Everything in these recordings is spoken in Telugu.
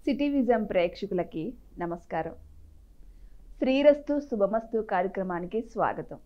సిటీ విజన్ ప్రేక్షకులకి నమస్కారం. శ్రీరస్తు శుభమస్తు కార్యక్రమానికి స్వాగతం.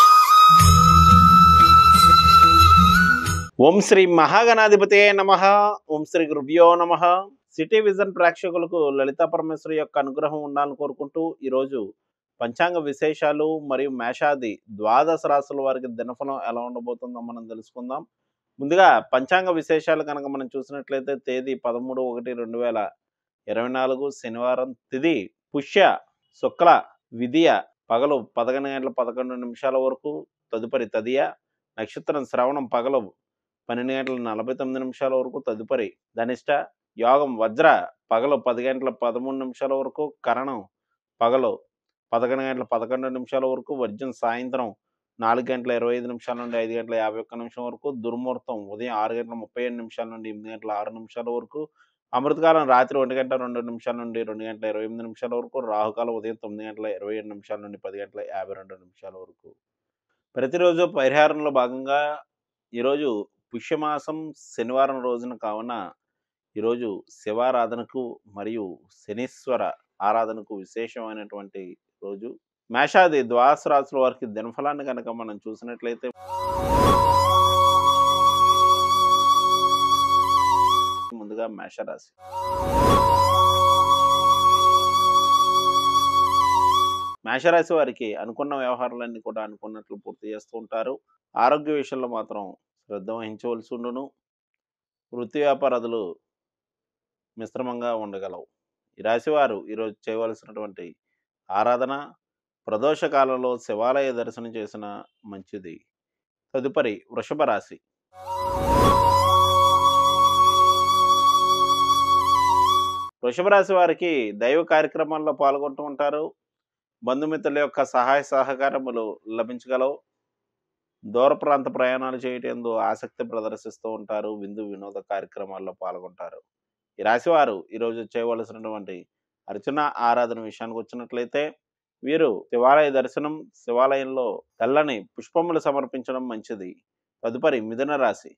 ఓం శ్రీ మహాగణాధిపతే నమః. ఓం శ్రీ గురుభ్యో నమః. సిటీ విజన్ ప్రేక్షకులకు లలితా పరమేశ్వరి యొక్క అనుగ్రహం ఉండాలని కోరుకుంటూ ఈరోజు పంచాంగ విశేషాలు మరియు మేషాది ద్వాదశ రాశుల వారికి దినఫలం ఎలా ఉండబోతుందో మనం తెలుసుకుందాం. ముందుగా పంచాంగ విశేషాలు కనుక మనం చూసినట్లయితే తేదీ 13/1/2024 శనివారం, తిథి పుష్య శుక్ల విధియ పగలు 11:11 వరకు, తదుపరి తదియ, నక్షత్రం శ్రవణం పగలు 12:49 వరకు, తదుపరి ధనిష్ట, యోగం వజ్ర పగలు 10:13 వరకు, కరణం పగలు 11:11 వరకు, వర్జం సాయంత్రం 4:25 నుండి 5:51 వరకు, దుర్ముహూర్తం ఉదయం 6:37 నుండి 8:06 వరకు, అమృతకాలం రాత్రి 1:02 నుండి 2:28 వరకు, రాహుకాలం ఉదయం 9:27 నుండి 10:52 వరకు. ప్రతిరోజు పరిహారంలో భాగంగా ఈరోజు పుష్యమాసం శనివారం రోజున కావున ఈరోజు శివారాధనకు మరియు శనీశ్వర ఆరాధనకు విశేషమైనటువంటి రోజు. మేషాది ద్వాదశ రాశుల వారికి దినఫలాన్ని కనుక మనం చూసినట్లయితే ముందుగా మేషరాశి. మేషరాశి వారికి అనుకున్న వ్యవహారాలన్నీ కూడా అనుకున్నట్లు పూర్తి చేస్తూ ఉంటారు. ఆరోగ్య విషయంలో మాత్రం శ్రద్ధ వహించవలసి ఉండును. వృత్తి వ్యాపారాదులు మిశ్రమంగా ఉండగలవు. ఈ రాశివారు ఈరోజు చేయవలసినటువంటి ఆరాధన ప్రదోష కాలంలో శివాలయ దర్శనం చేసిన మంచిది. తదుపరి వృషభ రాశి. వృషభ రాశి వారికి దైవ కార్యక్రమాల్లో పాల్గొంటూ ఉంటారు. బంధుమిత్రుల యొక్క సహాయ సహకారములు లభించగలవు. దూర ప్రాంత ప్రయాణాలు చేయటందు ఆసక్తి ప్రదర్శిస్తూ ఉంటారు. విందు వినోద కార్యక్రమాల్లో పాల్గొంటారు. ఈ రాశివారు ఈరోజు చేయవలసినటువంటి అర్చన ఆరాధన విషయానికి వచ్చినట్లయితే వీరు శివాలయ దర్శనం, శివాలయంలో తెల్లని పుష్పములు సమర్పించడం మంచిది. తదుపరి మిథున రాశి.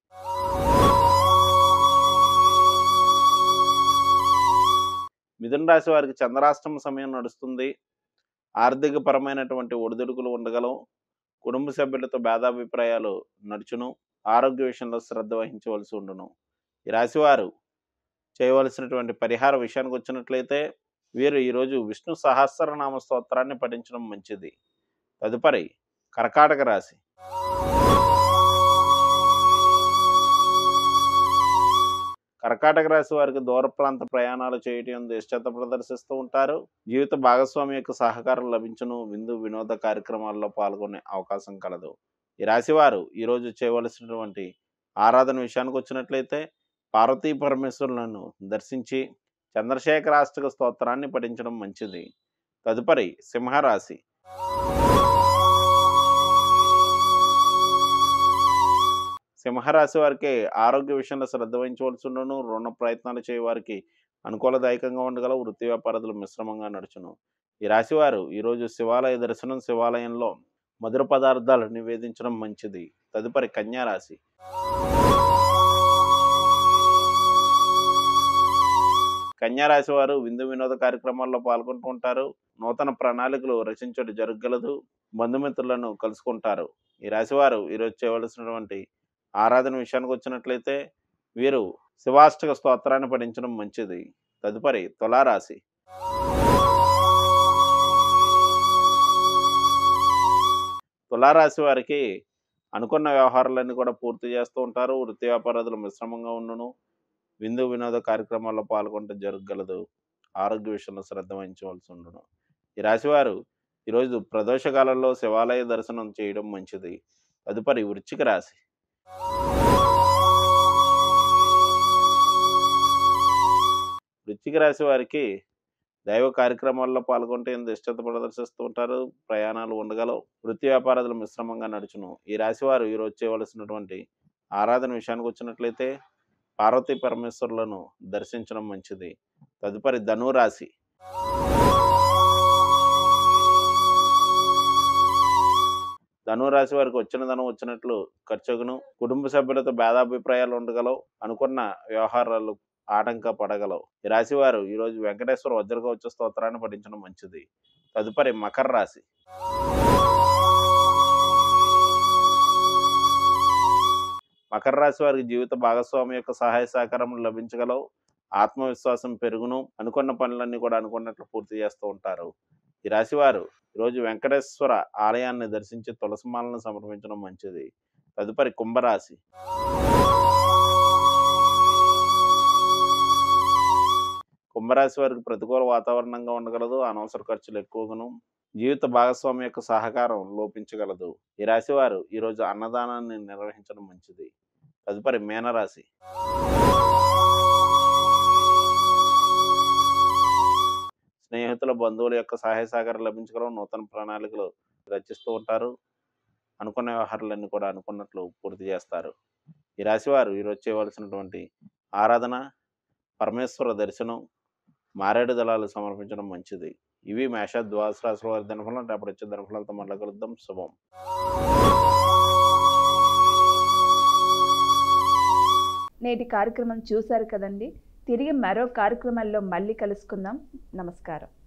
మిథున రాశి వారికి చంద్రాష్టమ సమయం నడుస్తుంది. ఆర్థిక పరమైనటువంటి ఒడిదుడుకులు ఉండగలవు. కుటుంబ సభ్యులతో భేదాభిప్రాయాలు నడుచును. ఆరోగ్య విషయంలో శ్రద్ధ వహించవలసి ఉండును. ఈ రాశివారు చేయవలసినటువంటి పరిహార విషయానికి వచ్చినట్లయితే వీరు ఈరోజు విష్ణు సహస్రనామ స్తోత్రాన్ని పఠించడం మంచిది. తదుపరి కర్కాటక రాశి. కర్కాటక రాశి వారికి దూర ప్రాంత ప్రయాణాలు చేయటం ఇష్టత ప్రదర్శిస్తూ ఉంటారు. జీవిత భాగస్వామి యొక్క సహకారం లభించును. విందు వినోద కార్యక్రమాల్లో పాల్గొనే అవకాశం కలదు. ఈ రాశివారు ఈరోజు చేయవలసినటువంటి ఆరాధన విషయానికి వచ్చినట్లయితే పార్వతీ పరమేశ్వరులను దర్శించి చంద్రశేఖరాష్టక స్తోత్రాన్ని పఠించడం మంచిది. తదుపరి సింహరాశి. సింహరాశి వారికి ఆరోగ్య విషయంలో శ్రద్ధ వహించవలసి ఉండను. రుణ ప్రయత్నాలు చేయవారికి అనుకూలదాయకంగా ఉండగలవు. వృత్తి వ్యాపారాలు మిశ్రమంగా నడుచును. ఈ రాశివారు ఈరోజు శివాలయ దర్శనం, శివాలయంలో మధుర పదార్థాలు నివేదించడం మంచిది. తదుపరి కన్యా రాశి. కన్యా రాశి వారు విందు వినోద కార్యక్రమాల్లో పాల్గొంటూ ఉంటారు. నూతన ప్రణాళికలు రచించడం జరగగలదు. బంధుమిత్రులను కలుసుకుంటారు. ఈ రాశివారు ఈరోజు చేయవలసినటువంటి ఆరాధన విషయానికి వచ్చినట్లయితే వీరు శివాష్టక స్తోత్రాన్ని పఠించడం మంచిది. తదుపరి తులారాశి. తులారాశి వారికి అనుకున్న వ్యవహారాలన్నీ కూడా పూర్తి చేస్తూ ఉంటారు. వృత్తి వ్యాపారాలు మిశ్రమంగా ఉండును. విందు వినోద కార్యక్రమాల్లో పాల్గొనడం జరగగలదు. ఆరోగ్య విషయంలో శ్రద్ధ వహించవలసి ఉండును. ఈ రాశివారు ఈరోజు ప్రదోష కాలంలో శివాలయ దర్శనం చేయడం మంచిది. తదుపరి వృశ్చిక రాశి. వృశ్చిక రాశి వారికి దైవ కార్యక్రమాల్లో పాల్గొంటే ఇష్టత ప్రదర్శిస్తూ ఉంటారు. ప్రయాణాలు ఉండగలవు. వృత్తి వ్యాపారాలు మిశ్రమంగా నడుచును. ఈ రాశివారు ఈరోజు చేయవలసినటువంటి ఆరాధన విషయానికి వచ్చినట్లయితే పార్వతీ పరమేశ్వరులను దర్శించడం మంచిది. తదుపరి ధనురాశి. ధనురాశి వారికి వచ్చిన ధనం వచ్చినట్లు ఖర్చుగును. కుటుంబ సభ్యులతో భేదాభిప్రాయాలు ఉండగలవు. అనుకున్న వ్యవహారాలు ఆటంకపడగలవు. ఈ రాశివారు ఈరోజు వెంకటేశ్వర వజ్రకవచ స్తోత్రాన్ని పఠించడం మంచిది. తదుపరి మకర రాశి. మకర రాశి వారికి జీవిత భాగస్వామి యొక్క సహాయ సహకారములు లభించగలవు. ఆత్మవిశ్వాసం పెరుగును. అనుకున్న పనులన్నీ కూడా అనుకున్నట్లు పూర్తి చేస్తూ ఉంటారు. ఈ రాశివారు ఈరోజు వెంకటేశ్వర ఆలయాన్ని దర్శించి తులసిమాలను సమర్పించడం మంచిది. తదుపరి కుంభరాశి. కుంభరాశి వారికి ప్రతికూల వాతావరణంగా ఉండగలదు. అనవసర ఖర్చులు ఎక్కువగాను. జీవిత భాగస్వామి యొక్క సహకారం లోపించగలదు. ఈ రాశి వారు ఈరోజు అన్నదానాన్ని నిర్వహించడం మంచిది. తదుపరి మీనరాశి. స్నేహితుల బంధువుల యొక్క సహాయ సహకారం లభించగలవు. నూతన ప్రణాళికలు రచిస్తూ ఉంటారు. అనుకున్న వ్యవహారాలన్నీ కూడా అనుకున్నట్లు పూర్తి చేస్తారు. ఈ రాశివారు ఈరోజు చేయవలసినటువంటి ఆరాధన, పరమేశ్వర దర్శనం, మారేడు దళాలు సమర్పించడం మంచిది. ఇవి మేష ద్వాదశ రాశుల వారి దినఫలం. రేపటి వచ్చే దినఫలాలతో మళ్ళీ కలుద్దాం. శుభం. నేటి కార్యక్రమం చూశారు కదండి. తిరిగి మరో కార్యక్రమంలో మళ్ళీ కలుసుకుందాం. నమస్కారం.